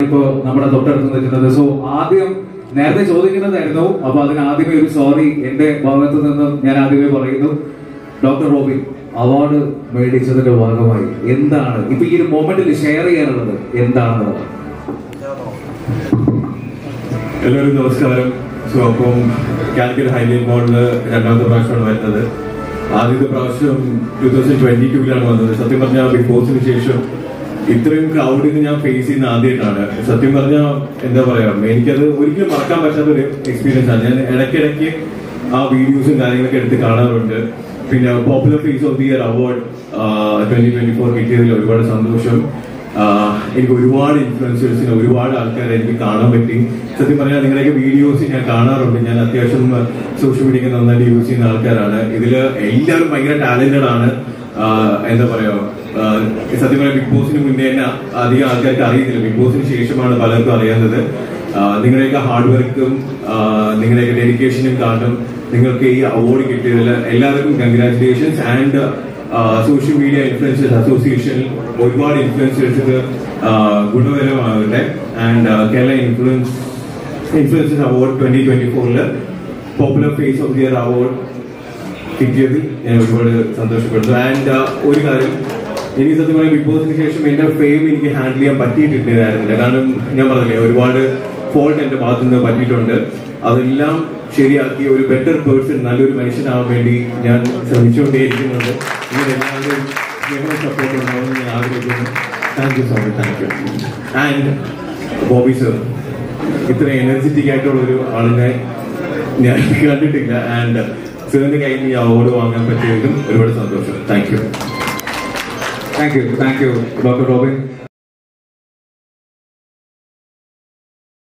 ഇപ്പോ നമ്മുടെ തൊട്ടടുത്ത് നിൽക്കുന്നത്. സോ ആദ്യം നേരത്തെ ചോദിക്കുന്നതായിരുന്നു, അപ്പൊ അതിന് ആദ്യമേ ഒരു സോറി എന്റെ ഭാഗത്തു നിന്നും ഞാൻ ആദ്യമേ പറയുന്നു. ഡോക്ടർ റോബിൻ അവാർഡ് മേടിച്ചതിന്റെ ഭാഗമായി എന്താണ് ഇപ്പൊ ഈ ഒരു മൊമെന്റിൽ ഷെയർ ചെയ്യാനുള്ളത് എന്താണെന്നുള്ളത്? എല്ലാവരും നമസ്കാരം. സോ അപ്പം കാലിക്കറ്റ് ഹൈലൈറ്റ് മോഡല് രണ്ടാമത്തെ പ്രാവശ്യമാണ് വരുന്നത്. ആദ്യത്തെ പ്രാവശ്യം 2022 വന്നത്. സത്യം പറഞ്ഞാൽ ബിഗ് ബോസിന് ശേഷം ഇത്രയും ക്രൗഡിന് ഞാൻ ഫേസ് ചെയ്യുന്ന ആദ്യമായിട്ടാണ്. സത്യം പറഞ്ഞാൽ എന്താ പറയാ, എനിക്കത് ഒരിക്കലും മറക്കാൻ പറ്റാത്ത ഒരു എക്സ്പീരിയൻസ് ആണ്. ഞാൻ ഇടയ്ക്കിടയ്ക്ക് ആ വീഡിയോസും കാര്യങ്ങളൊക്കെ എടുത്ത് കാണാറുണ്ട്. പിന്നെ popular face of the year award 2024 കിട്ടിയതിൽ ഒരുപാട് സന്തോഷം. എനിക്ക് ഒരുപാട് ഇൻഫ്ലുവൻസേഴ്സിന് ഒരുപാട് ആൾക്കാരെ എനിക്ക് കാണാൻ പറ്റി. സത്യം പറഞ്ഞാൽ നിങ്ങളുടെയൊക്കെ വീഡിയോസ് ഞാൻ കാണാറുണ്ട്. ഞാൻ അത്യാവശ്യം സോഷ്യൽ മീഡിയ നന്നായിട്ട് യൂസ് ചെയ്യുന്ന ആൾക്കാരാണ്. ഇതില് എല്ലാവരും ഭയങ്കര ടാലന്റഡ് ആണ്. എന്താ പറയാ, സത്യം പറയാം ബിഗ് ബോസിന് മുന്നേ തന്നെ അധികം ആൾക്കാർക്ക് അറിയത്തില്ല. ബിഗ് ബോസിന് ശേഷമാണ് പലർക്കും അറിയുന്നത്. നിങ്ങളുടെയൊക്കെ ഹാർഡ് വർക്കും നിങ്ങളുടെയൊക്കെ ഡെഡിക്കേഷനും കാരണം നിങ്ങൾക്ക് ഈ അവാർഡ് കിട്ടിയതിൽ എല്ലാവർക്കും congratulations. And social media influencers അസോസിയേഷനിൽ ഒരുപാട് ഇൻഫ്ലുവൻസേഴ്സിന് ഗുണകരമാകട്ടെ. And Kerala influencers award 2024 popular face of the year award കിട്ടിയതിൽ ഞാൻ ഒരുപാട് സന്തോഷപ്പെടുന്നു. ആൻഡ് ഒരു കാര്യം, എനിക്ക് സത്യം പറയാം ബിഗ് ബോസിന് ശേഷം എന്റെ ഫെയിം എനിക്ക് ഹാൻഡിൽ ചെയ്യാൻ പറ്റിയിട്ടുണ്ടായിരുന്നില്ല. കാരണം ഞാൻ പറഞ്ഞില്ലേ, ഒരുപാട് ഫോൾട്ട് എന്റെ ഭാഗത്തു നിന്ന് പറ്റിയിട്ടുണ്ട്. അതെല്ലാം ശരിയാക്കി ഒരു ബെറ്റർ പേഴ്സൺ, നല്ലൊരു മനുഷ്യനാവാൻ വേണ്ടി ഞാൻ ശ്രമിച്ചുകൊണ്ടേയിരിക്കുന്നുണ്ട്. ഇങ്ങനെ എല്ലാവരും സപ്പോർട്ട് ഉണ്ടാവുമെന്ന് ഞാൻ ആഗ്രഹിക്കുന്നു. Thank you so much. Thank you. And Bobby sir, ഇത്ര എനർജറ്റിക് ആയിട്ടുള്ള ഒരു ആളിനെ ഞാൻ കണ്ടിട്ടില്ല. ആൻഡ് സാറിന്റെ കയ്യിൽ ഈ അവാർഡ് വാങ്ങാൻ പറ്റിയതിലും ഒരുപാട് സന്തോഷം. Thank you. Thank you doctor Robin.